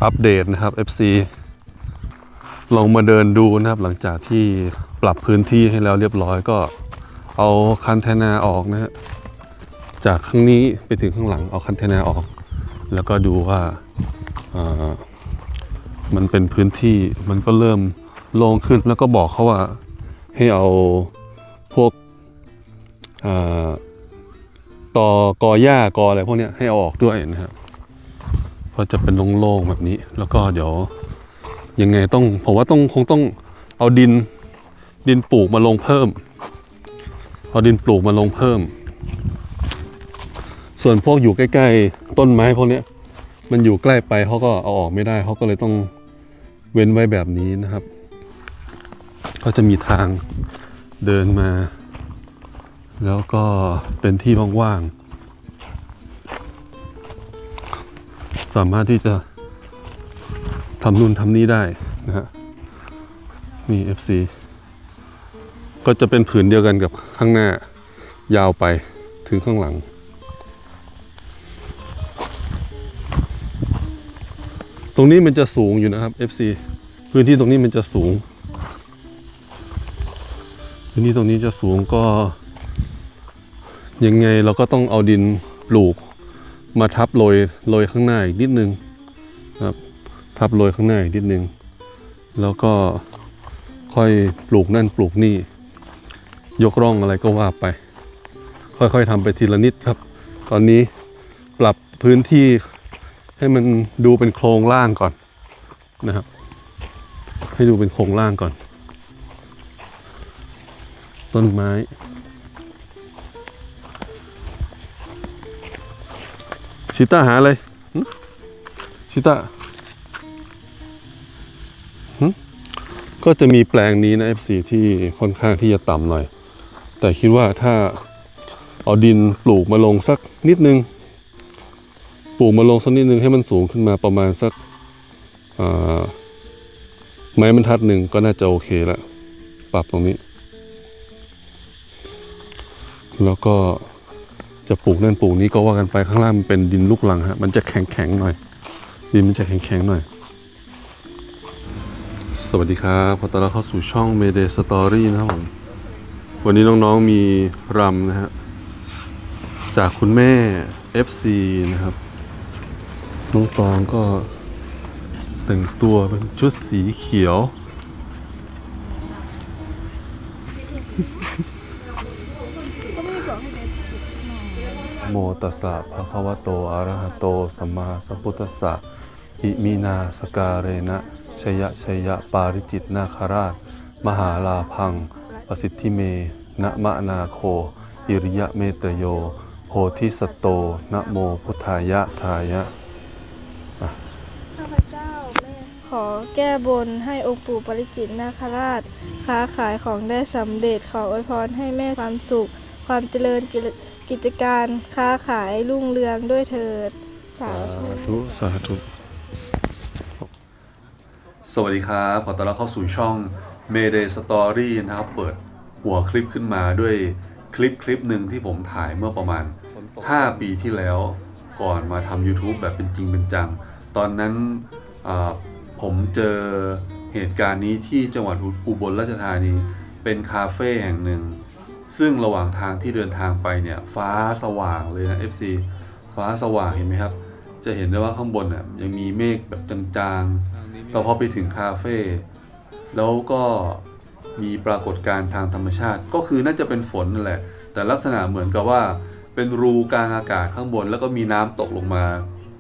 อัปเดตนะครับ FC ลองมาเดินดูนะครับหลังจากที่ปรับพื้นที่ให้แล้วเรียบร้อยก็เอาคันเทนาออกนะฮะจากข้างนี้ไปถึงข้างหลังเอาคันเทนาออกแล้วก็ดูว่ามันเป็นพื้นที่มันก็เริ่มโล่งขึ้นแล้วก็บอกเขาว่าให้เอาพวกกอหญ้ากออะไรพวกนี้ให้เอาออกด้วยนะครับเพราะจะเป็นโล่งๆแบบนี้แล้วก็เดี๋ยวยังไงผมว่าคงต้องเอาดินปลูกมาลงเพิ่มเอาดินปลูกมาลงเพิ่มส่วนพวกอยู่ใกล้ๆต้นไม้พวกนี้มันอยู่ใกล้ไปเขาก็เอาออกไม่ได้เขาก็เลยต้องเว้นไว้แบบนี้นะครับก็จะมีทางเดินมาแล้วก็เป็นที่ว่างๆสามารถที่จะทำนู่นทำนี่ได้นะฮะนี่ FC ก็จะเป็นผืนเดียวกันกับข้างหน้ายาวไปถึงข้างหลังตรงนี้มันจะสูงอยู่นะครับ FC พื้นที่ตรงนี้มันจะสูงพื้นที่ตรงนี้จะสูงก็ยังไงเราก็ต้องเอาดินปลูกมาทับโรยข้างหน้าอีกนิดนึงครับทับโรยข้างหน้าอีกนิดนึงแล้วก็ค่อยปลูกนั่นปลูกนี่ยกร่องอะไรก็ว่าไปค่อยๆทำไปทีละนิดครับตอนนี้ปรับพื้นที่ให้มันดูเป็นโครงล่างก่อนนะครับให้ดูเป็นโครงล่างก่อนต้นไม้ชิต้าหาอะไรชิต้าก็จะมีแปลงนี้นะ FC ที่ค่อนข้างที่จะต่ำหน่อยแต่คิดว่าถ้าเอาดินปลูกมาลงสักนิดนึงให้มันสูงขึ้นมาประมาณสักไม้บรรทัดหนึ่งก็น่าจะโอเคแล้วปรับตรงนี้แล้วก็จะปลูกนั่นปลูกนี้ก็ว่ากันไปข้างล่างมันเป็นดินลูกรังฮะมันจะแข็งหน่อยดินมันจะแข็งหน่อยสวัสดีครับขอต้อนรับเข้าสู่ช่อง Mayday Story นะครับผมวันนี้น้องๆมีรำนะฮะจากคุณแม่ FC นะครับน้องตองก็แต่งตัวเป็นชุดสีเขียวโมตัสสะภะคะวะโตอะระหะโตสัมมาสัมพุทธัสสะอิมินาสการเรนะชยะปาริจิตนาคราชมหาลาพังประสิทธิเมนะมะนาโคอิริยะเมตโยโพธิสัตโตนะโมพุทธายะทายะข้าพเจ้าแม่ขอแก้บนให้องค์ปู่ปาริจิตนาคราชค้าขายของได้สำเร็จขออวยพรให้แม่ความสุขความเจริญกิจการค้าขายรุ่งเรืองด้วยเถิดสาธุสวัสดีครับขอต้อนรับเข้าสู่ช่อง Mayday Story นะครับเปิดหัวคลิปขึ้นมาด้วยคลิปหนึ่งที่ผมถ่ายเมื่อประมาณ5 ปีที่แล้วก่อนมาทำ YouTube แบบเป็นจริงเป็นจังตอนนั้นผมเจอเหตุการณ์นี้ที่จังหวัดอุบลราชธานีเป็นคาเฟ่แห่งหนึ่งซึ่งระหว่างทางที่เดินทางไปเนี่ยฟ้าสว่างเลยนะ FC ฟ้าสว่างเห็นไหมครับจะเห็นได้ว่าข้างบนน่ะยังมีเมฆแบบจางๆแต่พอไปถึงคาเฟ่แล้วก็มีปรากฏการณ์ทางธรรมชาติก็คือน่าจะเป็นฝนนั่นแหละแต่ลักษณะเหมือนกับว่าเป็นรูกลางอากาศข้างบนแล้วก็มีน้ำตกลงมา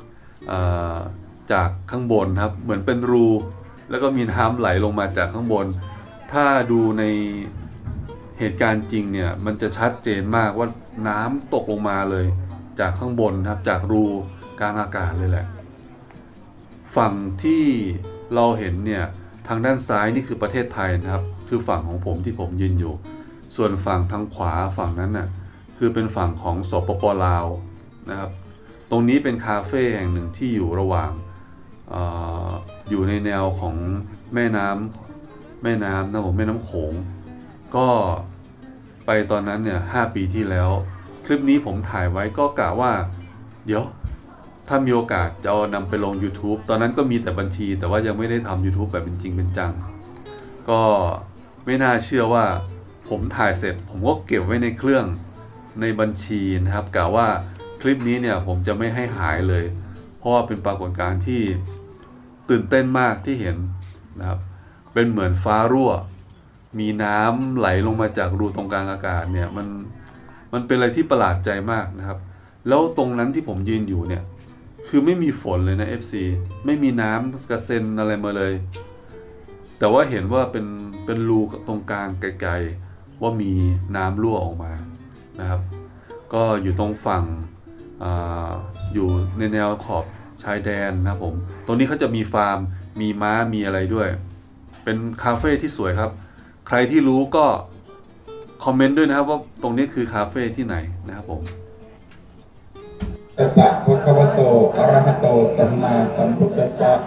จากข้างบนครับเหมือนเป็นรูแล้วก็มีน้ำไหลลงมาจากข้างบนถ้าดูในเหตุการณ์จริงเนี่ยมันจะชัดเจนมากว่าน้ำตกลงมาเลยจากข้างบนครับจากรูกลางอากาศเลยแหละฝั่งที่เราเห็นเนี่ยทางด้านซ้ายนี่คือประเทศไทยนะครับคือฝั่งของผมที่ผมยืนอยู่ส่วนฝั่งทางขวาฝั่งนั้นน่ะคือเป็นฝั่งของสปป.ลาวนะครับตรงนี้เป็นคาเฟ่แห่งหนึ่งที่อยู่ระหว่างอยู่ในแนวของแม่น้ำนะผมแม่น้ำโขงก็ไปตอนนั้นเนี่ย5 ปีที่แล้วคลิปนี้ผมถ่ายไว้ก็กะว่าเดี๋ยวถ้ามีโอกาสจะเอานำไปลง YouTube ตอนนั้นก็มีแต่บัญชีแต่ว่ายังไม่ได้ทำ YouTube แบบเป็นจริงเป็นจังก็ไม่น่าเชื่อว่าผมถ่ายเสร็จผมก็เก็บไว้ในเครื่องในบัญชีนะครับกะว่าคลิปนี้เนี่ยผมจะไม่ให้หายเลยเพราะว่าเป็นปรากฏการณ์ที่ตื่นเต้นมากที่เห็นนะครับเป็นเหมือนฟ้ารั่วมีน้ำไหลลงมาจากรูตรงกลางอากาศเนี่ยมันเป็นอะไรที่ประหลาดใจมากนะครับแล้วตรงนั้นที่ผมยืนอยู่เนี่ยคือไม่มีฝนเลยนะ FC ไม่มีน้ำกระเซ็นอะไรมาเลยแต่ว่าเห็นว่าเป็นรูตรงกลางไกลๆว่ามีน้ำรั่วออกมานะครับก็อยู่ตรงฝั่งอยู่ในแนวขอบชายแดนนะครับผมตรงนี้เขาจะมีฟาร์มมีม้ามีอะไรด้วยเป็นคาเฟ่ที่สวยครับใครที่รู้ก็คอมเมนต์ด้วยนะครับว่าตรงนี้คือคาเฟ่ที่ไหนนะครับผมตัสสะภะคะวะโตอะระหะโตสัมมาสัมพุทธัสสะ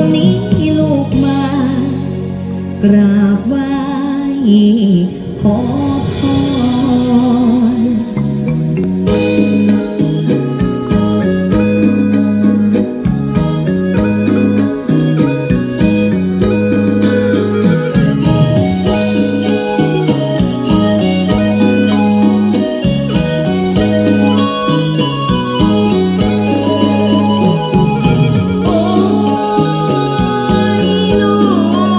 นี้ลูกมากราบไหว้ขอพร โอ้ยน้อง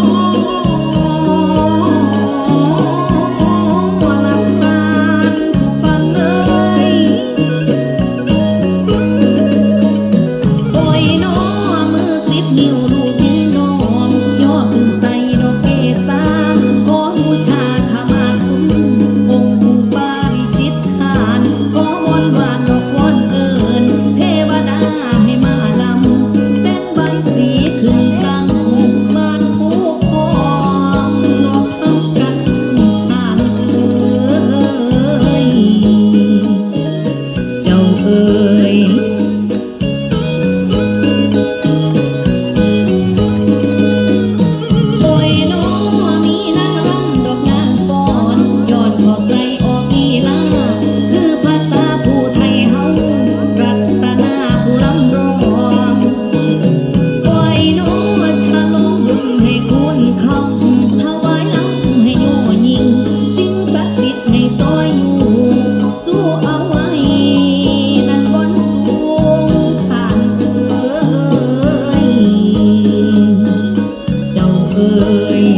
หลับตาฟังเอ้ยโอ้ยน้อมือ10 นิ้วลูกยืนน้อมย่อขึ้นใส่ดอกเกสาขอบูชาขมาคุณองค์ปู่ปาริจิตทานขอวอนวานดอกวอนเอิญเทวดาให้มาลำแต่งใบสีขึ้นตั้งมาทุกพร้อมนกทำกันทานเอ้ยเจ้าเอ้ย โอ้ยน้อมีนางรำดอกนางฟ้อนยอดขอบใจออกลีลาคือภาษาผู้ไทยเฮารัตนาผู้ลำร้องโอ้ยน้อฉลองบุญให้คุณคำถวายลำให้โยยิ่งสิ่งศักดิ์สิทธิ์ให้ซอยอยู่สู้เอาไว้นั่นบนสูงผ่านเอ้ย เจ้าเอ๋ย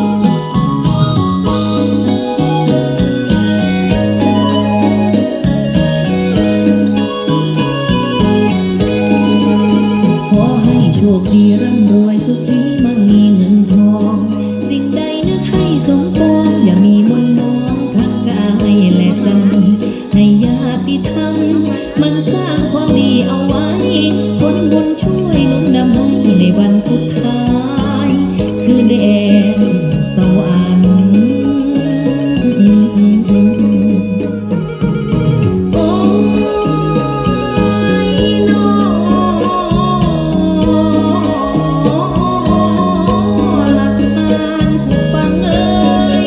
ขอให้โชคดีร่ำรวยสุขีมั่งมีเงินทอง สิ่งใดนึกให้สมปองอย่ามีมนต์มองทั้งกายและใจ ให้ญาติธรรมมันสร้างความดีเอาไว้ผลบุญช่วยหนุนนำให้ในวันสุดท้าย คือแดนสวรรค์โอ้ยน้องหลักฐานผู้ฟังเอ้ย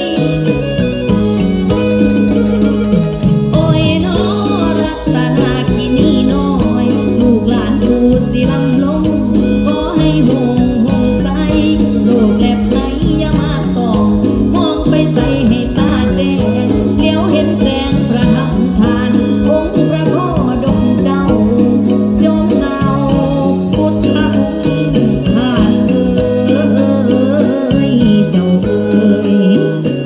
โอ้ยน้อรัตนาคินีน้อยลูกหลานปู่สิลำลงขอให้หงหงใสโลกและภัยอย่ามาตอกมองไปใส่ให้ตาแจ้งเลี้ยวเห็นแสงประทับทานองค์พระพ่อดงเจ้าจอมเงาพุทธคุณทานเอ้ยเจ้าเอ้ย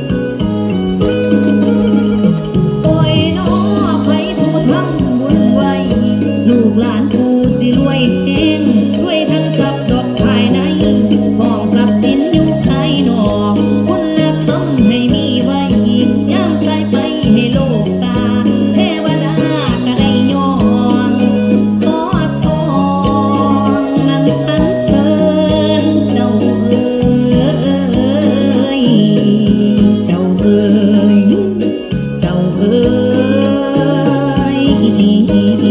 โอ้ยน้อไผผู้ทำบุญไว้ ลูกหลานผู้สิรวยแห้งรวยทั้งทรัพย์ดอกภายในห้องทรัพย์สินอยู่ภายนอกคุณธรรมให้มีไว้ย่ามตายไปให้โลกตาเทวดาก็ได้ย้อนสอดส่องนั้นสรรเสริญเจ้าเอ้ยเจ้าเอ้ย เจ้าเอ๋ย